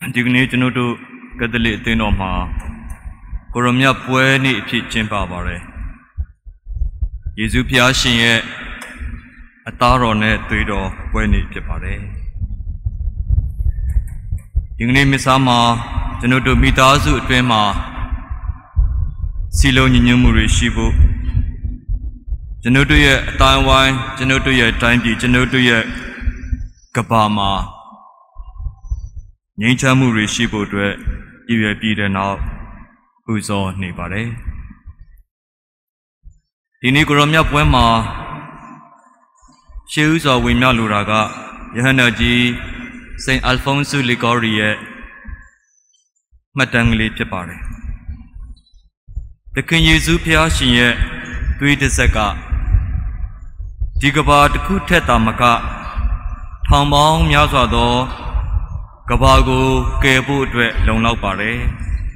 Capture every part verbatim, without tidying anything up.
Dignity no to Catholic Tinoma Coromia Pueni Pitchin Barbare Yezupia Shin a Tarone Tuido Pueni Pipare Dignity Misama Genoto Mitazu Trema Silo Numuri Shibu Genotuya Taiwan Genotuya Time Genotuya Kapama Nature Muri Shibu to you a beat and out who's on Nibare. Inigromia Puema Shoes of Wimia Luraga, Yahanaji, Saint Alfonso Ligorie, Matangli Pipare. The King Yuzupia Shinye, Tui de Seka, Digaba the Kuteta Maka, Tombong Yazado. Kabago, Kebu, Long Lao Pare.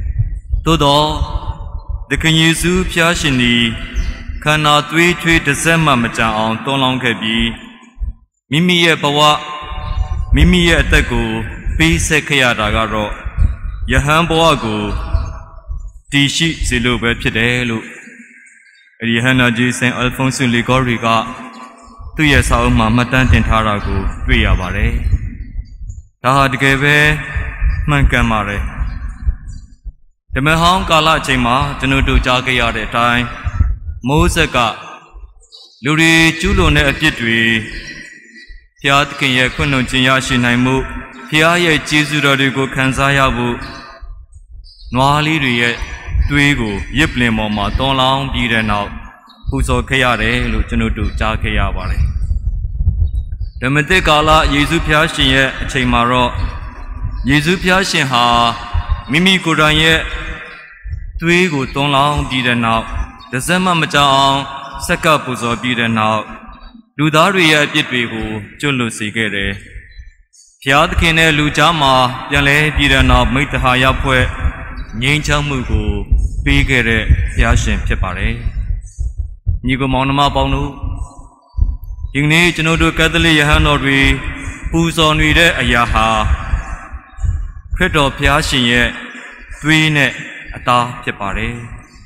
Todo, the Kenyizu Piashini cannot three treat the Sema Macha on Tolong Kebi. Mimi ye Bawa, Mimi ye Tego, P. Sekaya Dagaro, Yahan Boago, Tishi Zilu Pidelu, Yahanaji Saint Alfonso Ligoriga, two years out Mamatan Tarago, three Avare. Tahad gave Mankamare. The Maham Kala Chima, Tenutu Jaki at a time, Mosaka, Luri Julone Pitri, Piat Kenya Kuno Chiyashi Naimu, Piaye Chizuradigo Kansayabu, Noali Rie, Twigo, Yiplimoma, Tonlang, Did out, Puso Kayare, Lutenutu Jaki Avare. The Medekala Yezupia Shin Chimaro Yezupia Shin Ha Mimi Kuranye Twigo Tonlang did now the Zema Majan Saka Puzo did now Ludaria Pitwigo Julu Sigere Piat Kine Lujama Yale did now make the Hayapwe Ninja Mugu Pigere Yashin Pepare Nigo Monoma Bonu You need to know to Catholic Yahanori, who's on with a Yaha. Credo Piashin yet, three net, a ta pepare.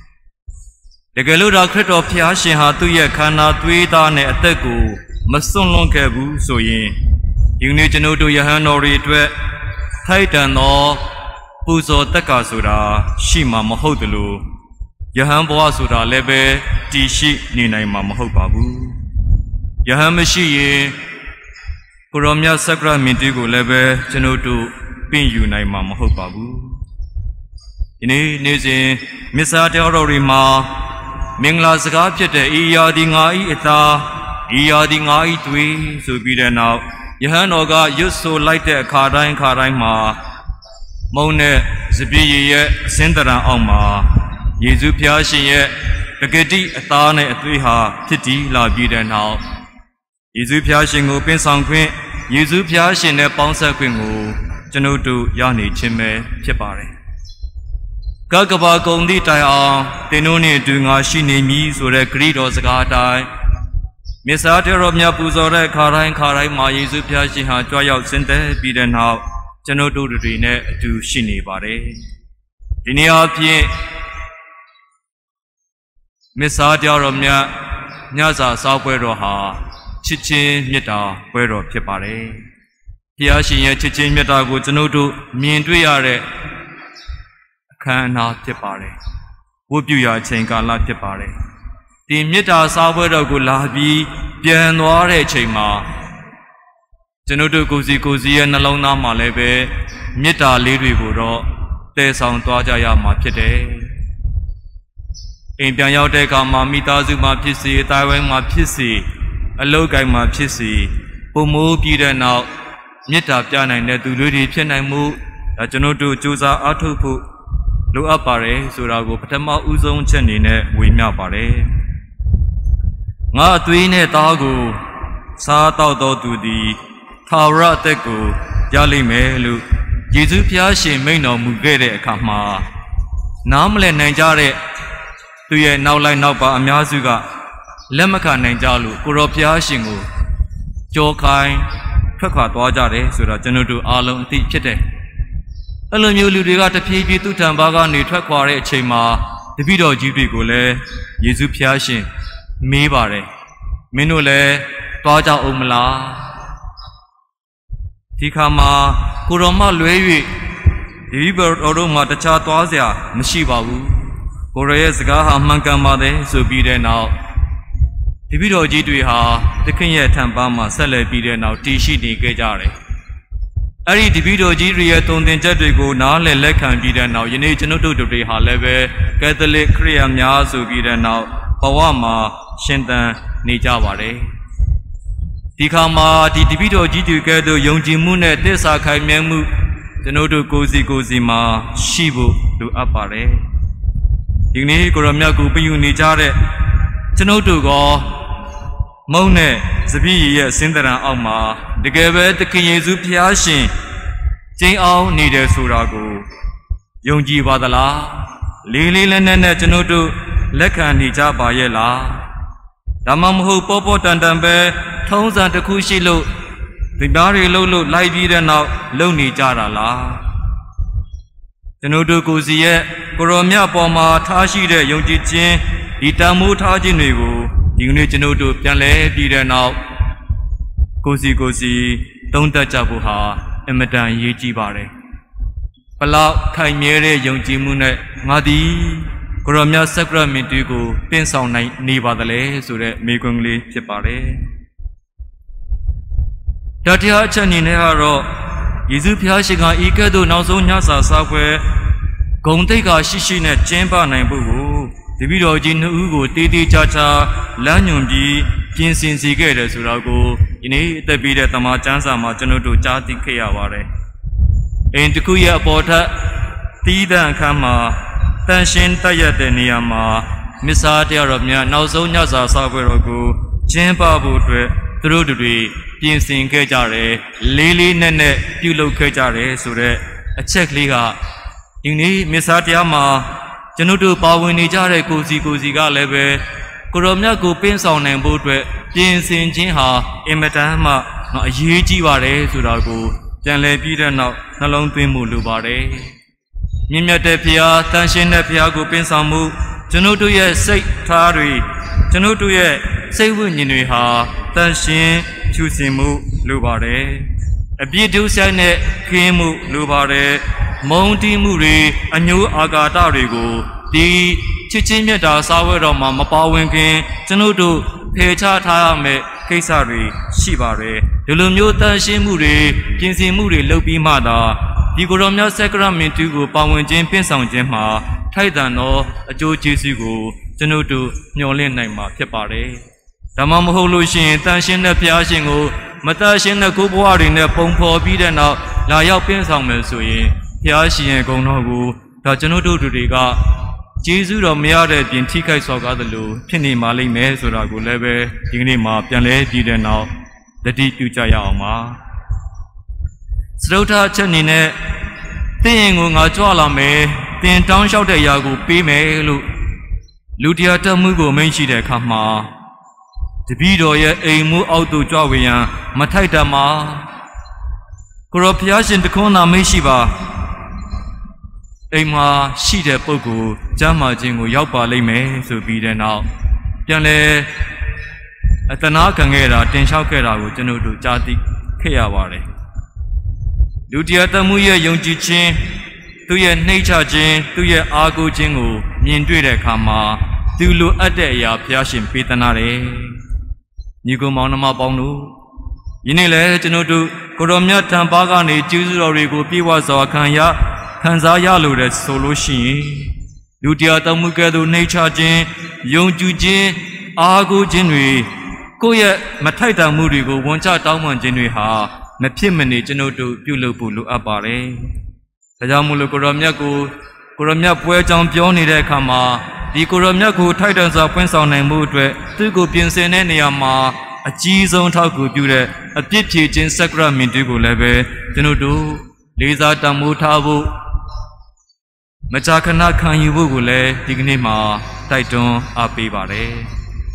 The Galuda Credo Piashin had two year cana, three dane at the go, must so long cabu, so ye. You need to know to Yahanori, Titan or Puzo Takasura, Shima Mahodulu, Yahan Boasura Lebe, Tishi Nina Mamahobabu. Yahamashi Kuromia Sakra Mintigo Lebe, Genotu, Pin Unai Mamahobabu. In a Nizi, Missa Terrorima, Mingla Sakapete, Iyadingai Eta, Iyadingai Tui, so be there now. Yahanoga used so light a Karain Karaima, Mone, Zibi, Sendara Oma, Yezupia Shin, the Gedi, Atane, Atwiha, Titi, La Bida now. Yezupia Shin open Sanquin, Yezupia Shin a bouncer queen, Genotu, Yani, Chime, Chepare. Gagaba Gondi Taya, Tenoni doing a shini me's or a creed or Zagatai. Miss Arter of Yapuzore, Kara and Kara, my Yezupia Shin had dry out Sente, Biden now, Genotu Rene to Shini Bare. In the Alpine Miss Arter of Nyaza Sapueroha. Chichin Meta, Puero Pepare. Piashin Chichin Meta would no to Mindriare cannot Tepare. Would you ya chenka la Tepare? The Meta Sabuero Gulabi, Pianoare Chema. Genoto Gozi Gozi and Alona Malebe, Meta Lady Buro, De San Tuajaya Mapete. In Pianote Kama Mitazuma Pisi, Taiwan Mapisi. A low guy ma pissy, Pomo Peter now, Meta Piana and the Ludi Pianamu, a Genoto Juza Atupu, Lu Apare, Surago Patama Uzon Chenine, Wimia Pare. Nga Twine Tago, Sa Taudo to the Tara Teco, Jali Melu, Yezupia Shin may no Mugere Kama. Namle Nanjare, to ye now like now by Amiazuga. Lemaka Nanjalu, Kuropia Shingu, Jokai, Kaka Dwajare, Sura Genudu Alum Tichete. အလိုမျိုးလူတွေကတဖြည်းဖြည်းသူ့ထံဘာကနေထွက်ခွာတဲ့အချိန်မှာတပည့်တော်ကြီးတွေကိုလည်းယေရှုဖျားရှင်မေးပါတယ်မင်းတို့လည်းတွားကြအောင်မလားဒီခါမှာကိုရောမလွဲ၍ဒီဘတော်တို့မှာတခြားသွားစရာမရှိပါဘူးကိုရရဲ့စကားဟာမှန်ကန်ပါတယ်ဆိုပြီးတဲ့နောက်ဒီပြီးတော်ကြီးတွေဟာသခင်ရဲ့ထံပါမှာဆက်လက်ပြီးတဲ့နောက်တည်ရှိနေခဲ့ကြတယ်အဲ့ဒီဒီပြီးတော်ကြီးတွေရဲ့တုံသင်ချက်တွေကိုနားလည်လက်ခံပြီးတဲ့နောက်ယနေ့ကျွန်ုပ်တို့တွေဟာလည်းပဲကက်သလစ်ခရစ်ယာန်များဆိုပြီးတဲ့နောက်ဘဝမှာရှင်သန်နေကြပါတယ်ဒီခါမှာဒီဒီပြီးတော်ကြီးတွေကဲ့သို့ယုံကြည်မှုနဲ့သစ္စာခိုင်မြဲမှုကျွန်ုပ်တို့ကိုယ်စီကိုယ်စီမှာရှိဖို့လိုအပ်ပါတယ်ဒီနေ့ကိုရမြတ်ကိုပြုနေကြတဲ့ကျွန်ုပ်တို့ကမုံနဲ့စပည့်ရဲ့စင်တရံအောက်မှာတကယ်ပဲသခင်ယေရှုဖျားရှင်ကျင်းအောင်နေတယ်ဆိုတာကိုယုံကြည်ပါသလားလေးလေးနက်နက်နဲ့ကျွန်ုပ်တို့လက်ခံနေကြပါရဲ့လားဒါမှမဟုတ်ပေါ်ပေါ်တန်တန်ပဲထုံးစံတစ်ခုရှိလို့ဒီသားတွေလှုပ်လို့လိုက်ပြီးတဲ့နောက်လုံနေကြတာလားကျွန်ုပ်တို့ကိုယ်စီရဲ့ကိုရောမြတ်ပေါ်မှာထားရှိတဲ့ယုံကြည်ခြင်းဒီတန်မိုးထားခြင်းတွေကိုဒီနေ့ကျွန်ုပ်တို့ပြန်လဲပြီးတဲ့နောက်ကိုယ်စီကိုယ်စီသုံးသပ်ကြဖို့ဟာအင်မတန်အရေးကြီးပါတယ်ဘလောက်ခိုင်မြဲတဲ့ယုံကြည်မှုနဲ့ငါသည်ကိုရောမြတ်စက္ကရမင်တီကိုပင့်ဆောင်နိုင်နေပါသလဲဆိုတဲ့မေးခွန်းကလေးဖြစ်ပါတယ်တတိယအချက်အနေနဲ့ကတော့ယေရှုဖျားရှင်ကဤကဲ့သို့နောက်ဆုံးညစာစားပွဲဂုံတိတ်ကရှိရှိနဲ့ကျင်းပနိုင်ဖို့ကိုတပည့်တော်ကြီးနှစ်ဦးကိုတေးသေးချာချာလမ်းညွန်ပြီးပြင်ဆင်စေခဲ့တယ်ဆိုတော့ကိုဒီနေ့အသက်ပြီးတဲ့တမန်ကျမ်းစာမှာကျွန်တော်တို့ကြားသိခဲ့ရပါတယ်အိမ်တစ်ခုရဲ့အပေါ်ထပ်တီးတန့်အခန်းမှာတန်ရှင်းတက်ရတဲ့နေရာမှာမစ္စာတရားတော်များနောက်ဆုံးညစာစားပွဲတော်ကိုကျင်းပဖို့အတွက်သူတို့တွေပြင်ဆင်ခဲ့ကြတယ်လေးလေးနက်နက်ပြုလုပ်ခဲ့ကြတယ်ဆိုတဲ့အချက်ကလေးကဒီနေ့မစ္စာတရားမှာကျွန်တို့တို့ပါဝင်နေကြတဲ့ကိုစီကိုစီကလည်းပဲကိုရောမြတ်ကိုပင်းဆောင်နိုင်ဖို့အတွက်ပြင်ဆင်ခြင်းဟာအင်မတန်မှအရေးကြီးပါတယ်ဆိုတာကိုပြန်လည်ပြီးတဲ့နောက်နှလုံးသွင်းမှုလိုပါတယ်မြင့်မြတ်တဲ့ဖျားတန်ရှင်းတဲ့ဖျားကိုပင်းဆောင်မှုကျွန်တို့တို့ရဲ့စိတ်ထားတွေကျွန်တို့တို့ရဲ့စိတ်ဝိညာဉ်တွေဟာတန်ရှင်းဖြူစင်မှုလိုပါတယ်အပြည့်ဒုစရိုက်နဲ့ခင်းမှုလိုပါတယ်မုန်းတီးမှုတွေအညိုးအာဃာတတွေကိုဒီချစ်ချင်းမြတ်တာစာဝဲတော်မှာမပါဝင်ခင်ကျွန်တို့တို့ဖယ်ချထားရမယ့်ကိစ္စတွေရှိပါတယ်ဒီလိုမျိုးတန်ရှင်းမှုတွေပြင်ဆင်မှုတွေလုပ်ပြီးမှသာဒီကိုရောမြတ်စက္ကရမင်တုကိုပါဝင်ခြင်းပင့်ဆောင်ခြင်းမှာထိုက်တန်သောအကျိုးကျေးဇူးကိုကျွန်တို့တို့မျှော်လင့်နိုင်မှာဖြစ်ပါတယ်ဒါမှမဟုတ်လို့ရှိရင်တန်ရှင်းတဲ့ဘုရားရှင်ကိုမတန်ရှင်းတဲ့ကိုယ်ဘဝတွေနဲ့ပုံဖော်ပြီးတဲ့နောက်လာရောက်ပင့်ဆောင်မယ်ဆိုရင်ဘုရားရှင်ရဲ့ဂုဏ်တော်ကိုဒါကျွန်တို့တို့တွေကကျေးဇူးတော်မရတဲ့ပြင်ထိခိုက်စော်ကားသလိုဖြစ်နေမှလိမ့်မယ်ဆိုတာကိုလည်းပဲဒီကနေ့မှာပြန်လဲပြီးတဲ့နောက်တတိပြုကြရအောင်ပါစရုပ်ထားချက်အနေနဲ့တင်းရင်ကိုငါကြွလာမယ်တင်တောင်းလျှောက်တဲ့အရာကိုပေးမယ်လို့လူတရားတမှုကိုမိန့်ရှိတဲ့အခါမှာတပည့်တော်ရဲ့အိမ်မှုအောက်သို့ကြွဝေရန်မထိုက်တတ်မှာကိုရောဘုရားရှင်တခွန်းသာမိန့်ရှိပါအိမ်မှာရှိတဲ့ပုဂ္ဂိုလ်ကျမ်းမာခြင်းကိုရောက်ပါလိမ့်မယ်ဆိုပြီးတဲ့နောက်ပြန်လဲအတနာခံခဲ့တာတင်လျှောက်ခဲ့တာကိုကျွန်တော်တို့ကြားသိခဲ့ရပါတယ်လူတရားတမှုရဲ့ယုံကြည်ခြင်းသူရဲ့နှိမ့်ချခြင်းသူရဲ့အားကိုးခြင်းကိုမြင်တွေ့တဲ့အခါမှာသူလိုအပ်တဲ့အရာဘုရားရှင်ပေးသနာတယ်ညီကောင်မောင်နှမပေါင်းတို့ယနေ့လည်းကျွန်တော်တို့ကိုရောမြတ်ထံပါကနေကျေးဇူးတော်တွေကိုပြေဝစွာခံရခံစားရလို့တဲ့ဆိုလို့ရှိရင်လူတရားတော်မူကဲ့သို့နှိမ့်ချခြင်းယုံကြည်ခြင်းအားကိုးခြင်းတွေကိုယ့်ရဲ့မထိုက်တန်မှုတွေကိုဝန်ချတောင်းပန်ခြင်းတွေဟာမဖြစ်မနေကျွန်တော်တို့ပြုလုပ်ဖို့လိုအပ်ပါတယ်။ဒါကြောင့်မို့လို့ကိုရောမြတ်ကိုကိုရောမြတ်ပွဲကြောင်းပြောနေတဲ့အခါမှာဒီကိုရောမြတ်ကိုထိုက်တန်စွာဖွင့်ဆောင်နိုင်မှုအတွက်သူ့ကိုပြင်ဆင်တဲ့နေရာမှာအကြီးဆုံးထောက်ကူပြုတဲ့အပြစ်ဖြေခြင်းစက္ကရမင်တွေကိုလည်းပဲကျွန်တော်တို့လေးစားတန်ဖိုးထားဖို့မကြာခဏခံယူဖို့ကိုလည်းဒီကနေ့မှာတိုက်တွန်းအားပေးပါတယ်။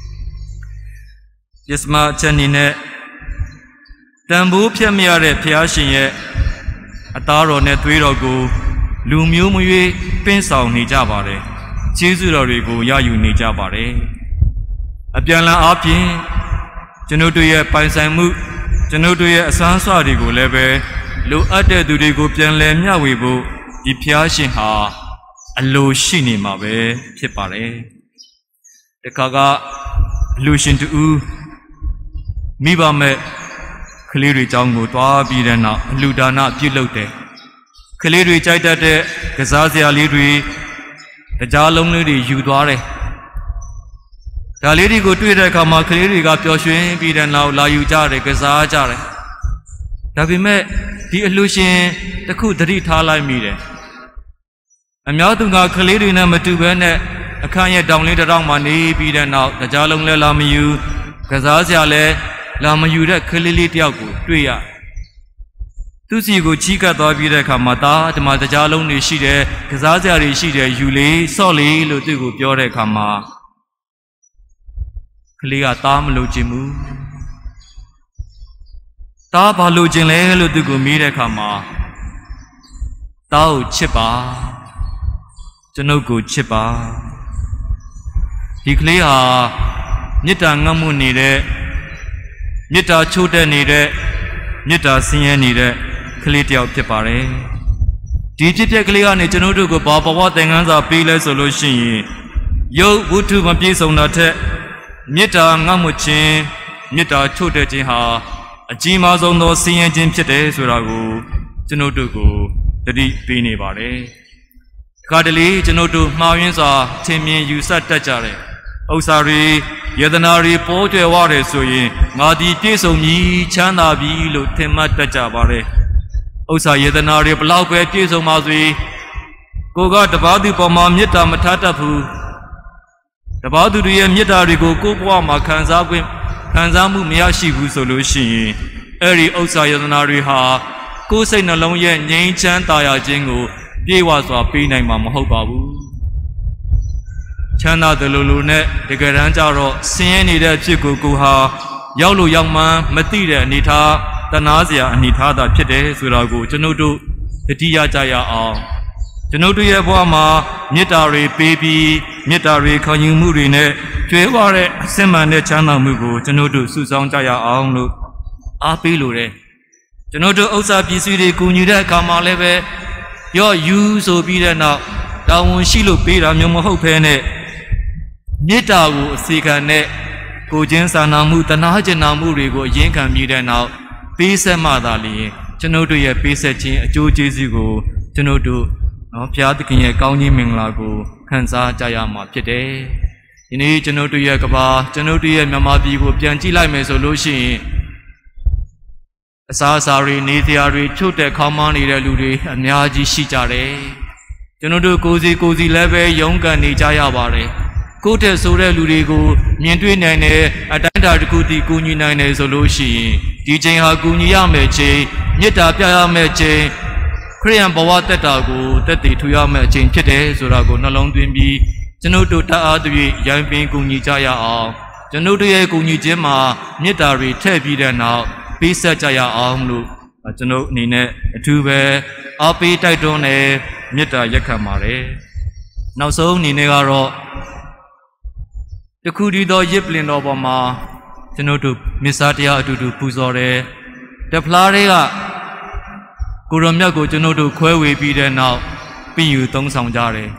ယစမချက်အနေနဲ့တန်ဖိုးဖြတ်မရတဲ့ဘုရားရှင်ရဲ့အသားတော်နဲ့သွေးတော်ကိုလူမျိုးမရွေးပင့်ဆောင်နေကြပါတယ်ကျေးဇူးတော်တွေကိုရယူနေကြပါတယ်အပြန်လန်းအားဖြင့်ကျွန်ုပ်တို့ရဲ့ပိုင်ဆိုင်မှုကျွန်ုပ်တို့ရဲ့အစွမ်းစွာတွေကိုလည်းပဲလိုအပ်တဲ့သူတွေကိုပြန်လည်မျှဝေဖို့ဒီဖျားရှင်ဟာအလိုရှိနေမှာပဲဖြစ်ပါတယ်တခါကအလိုရှင်တူမိဘမဲ့ကလေးတွေကြောင်းကိုတွားပြီးတဲ့နောက်အလူဒါနပြုလုပ်တယ်ကလေးတွေကြိုက်တတ်တဲ့ကစားစရာလေးတွေကြားလုံးလေးတွေယူသွားတယ်ဒါလေးတွေကိုတွေ့တဲ့အခါမှာကလေးတွေကပျော်ရွှင်ပြီးတဲ့နောက်လာယူကြတယ်ကစားကြတယ်ဒါပေမဲ့ဒီအလှရှင်တစ်ခုသတိထားလိုက်မိတယ်အများသူကကလေးတွေနဲ့မတူဘဲနဲ့အခန်းရဲ့တောင်လေးတစ်တောင်မှနေပြီးတဲ့နောက်ကြားလုံးလဲလာမယူကစားစရာလဲလာမယူတဲ့ကလေးလေးတယောက်ကိုတွေ့ရသူစီကိုချီးကပ်သွားပြီးတဲ့အခါမှာဒါဒီမှာကြားလုံးတွေရှိတယ်ကစားစရာတွေရှိတယ်ယူလေဆော့လေလို့သူ့ကိုပြောတဲ့အခါမှာကလေးကသားမလို့ခြင်းဘူးသားဘာလို့ခြင်းလဲလို့သူ့ကိုမေးတဲ့အခါမှာသားကိုချစ်ပါကျွန်ုပ်ကိုချစ်ပါဒီကလေးဟာမေတ္တာငတ်မှုနေတဲ့မေတ္တာချိုးတက်နေတဲ့မေတ္တာဆင်းရဲနေတဲ့ကလေးတယောက်ဖြစ်ပါတယ်ဒီဖြစ်ပျက်ကလေးကနေကျွန်တော်တို့ကိုဘာဘဝသင်ခန်းစာပေးလဲဆိုလို့ရှိရင်ယုတ်ဝတ္ထုမပြည့်စုံတာထက်မေတ္တာငတ်မှုခြင်းမေတ္တာချိုးတက်ခြင်းဟာအကြီးမားဆုံးသောဆင်းရဲခြင်းဖြစ်တယ်ဆိုတာကိုကျွန်တော်တို့ကိုသတိပေးနေပါတယ်ခါတလေကျွန်တော်တို့မှားယွင်းစွာထင်မြင်ယူဆတတ်ကြတယ်ဥစ္စာတွေယတနာတွေပေါ်ကျွယ်ဝတယ်ဆိုရင်ငါဒီပြည့်စုံပြီချမ်းသာပြီလို့ထင်မှတ်တတ်ကြပါတယ်ဥစ္စာယတနာတွေဘလောက်ပဲပြည့်စုံပါစေကိုကတပါးသူပေါ်မှာမေတ္တာမထားတတ်ဘူးတပါးသူတွေရဲ့မေတ္တာတွေကိုကိုယ်ဘဝမှာခံစားခွင့်ခံစားမှုမရရှိဘူးဆိုလို့ရှိရင်အဲ့ဒီဥစ္စာယတနာတွေဟာကိုယ်စိတ်နှလုံးရဲ့ငြိမ်းချမ်းသာယာခြင်းကိုပြေဝစွာပေးနိုင်မှာမဟုတ်ပါဘူးချမ်းသာတယ်လို့လို့နဲ့တကယ်တမ်းကျတော့ဆင်းရဲနေတဲ့အဖြစ်ကိုကိုဟာရောက်လို့ရောက်မှမသိတဲ့အနေထားတနာစရာအနေထားသာဖြစ်တယ်ဆိုတာကိုကျွန်ုပ်တို့တတိယကြရအောင်ကျွန်ုပ်တို့ရဲ့ဘဝမှာမေတ္တာတွေပေးပြီးမေတ္တာတွေခံယူမှုတွေနဲ့ကျွဲဝတဲ့အစင်မှန်တဲ့ချမ်းသာမှုကိုကျွန်ုပ်တို့စုဆောင်းကြရအောင်လို့အားပေးလိုတယ်ကျွန်ုပ်တို့ဥစ္စာပစ္စည်းတွေကူညီတဲ့အခါမှာလည်းပဲရော့ယူဆိုပြီးတဲ့နောက်တာဝန်ရှိလို့ပေးတာမျိုးမဟုတ်ဘဲနဲ့မေတ္တာကိုအစီခံနဲ့ကိုချင်းစာနာမှုတနာကျင်နာမှုတွေကိုအရင်ခံပြီးတဲ့နောက်ပေးဆက်မှသာလျှင်ကျွန်ုပ်တို့ရဲ့ပေးဆက်ခြင်းအကျိုးကျေးဇူးကိုကျွန်ုပ်တို့နော်ဘုရားသခင်ရဲ့ကောင်းကြီးမင်္ဂလာကိုခံစားကြရမှာဖြစ်တယ်။ဒီနေ့ကျွန်ုပ်တို့ရဲ့ကဘာကျွန်ုပ်တို့ရဲ့မြန်မာပြည်ကိုပြန်ကြည့်လိုက်မယ်ဆိုလို့ရှိရင်အစားအစာတွေနေစရာတွေချုပ်တဲ့ခေါင်းမနေတဲ့လူတွေအများကြီးရှိကြတယ်။ကျွန်တော်တို့ကိုယ်စီကိုယ်စီလည်းပဲရုန်းကန်နေကြရပါတယ်။ကိုယ့်တဲ့ဆိုတဲ့လူတွေကိုမြင်တွေ့နိုင်တဲ့အတိုင်းအတာတစ်ခုတည်းကူညီနိုင်တယ်ဆိုလို့ရှိရင်ဒီချိန်ဟာကူညီရမယ်ချိန်မေတ္တာပြရမယ်ချိန်ခရိယံဘဝတက်တာကိုတက်တည်ထူရမယ်အချိန်ဖြစ်တယ်ဆိုတာကိုနှလုံးသွင်းပြီးကျွန်ုပ်တို့တအားတည်းရိုင်းပင်ကူညီကြရအောင်ကျွန်ုပ်တို့ရဲ့ကူညီခြင်းမှာမေတ္တာတွေထည့်ပြီးတဲ့နောက်ပေးဆက်ကြရအောင်လို့ကျွန်ုပ်အနေနဲ့အထူးပဲအားပေးတိုက်တွန်းနေမေတ္တာရက်ခံပါတယ်နောက်ဆုံးအနေနဲ့ကတော့တခုတည်းသောရစ်ပလင်တော်ပေါ်မှာကျွန်ုပ်တို့မစ္စာတရားအတူတူပူဇော်တယ်တဖလားတွေကကိုရောမြတ်ကိုကျွန်ုပ်တို့ခွဲဝေပြီးတဲ့နောက်ပြီးယူသုံးဆောင်ကြတယ်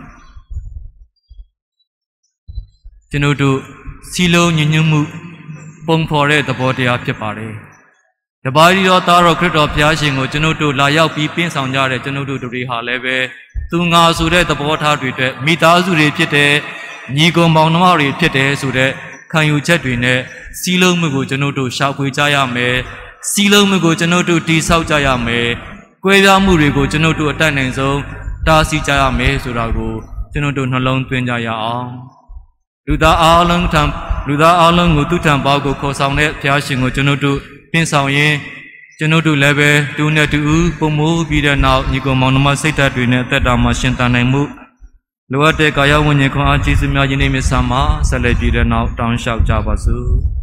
ကျွန်ုပ်တို့စီလုံးညညွတ်မှုပုံဖော်တဲ့သဘောတရားဖြစ်ပါတယ်တပါးရီတော်သားတော်ခရစ်တော်ဘုရားရှင်ကိုကျွန်ုပ်တို့လာရောက်ပြီးပင်းဆောင်ကြတဲ့ကျွန်ုပ်တို့တွေဟာလည်းပဲသူငါဆိုတဲ့သဘောထားတွေအတွက်မိသားစုတွေဖြစ်တဲ့ညီကောင်ပေါင်းနှမတွေဖြစ်တဲ့ဆိုတဲ့ခံယူချက်တွေနဲ့စီလုံးမှုကိုကျွန်ုပ်တို့ရှာဖွေကြရမယ်စီလုံးမှုကိုကျွန်ုပ်တို့တိဆောက်ကြရမယ်ကွဲပြားမှုတွေကိုကျွန်ုပ်တို့အတတ်နိုင်ဆုံးတားဆီးကြရမယ်ဆိုတာကိုကျွန်ုပ်တို့နှလုံးသွင်းကြရအောင်လူသားအားလုံးထံလူသားအားလုံးကိုသူ့ထံပေါကိုခေါ်ဆောင်တဲ့ဘုရားရှင်ကိုကျွန်ုပ်တို့ပြင်ဆောင်ရင်ကျွန်ုပ်တို့လည်းပဲတူနဲ့တူပုံမိုးပြီးတဲ့နောက်ညီကောင်မောင်နှမစိတ်ဓာတ်တွေနဲ့အသက်တာမှာရှင်သန်နိုင်မှုလိုအပ်တဲ့ကာယဝိညာဉ်ခွန်အားကျေးဇူးများယနေ့မြတ်စွာမှာဆက်လက်ပြီးတဲ့နောက်တောင်းလျှောက်ကြပါစို့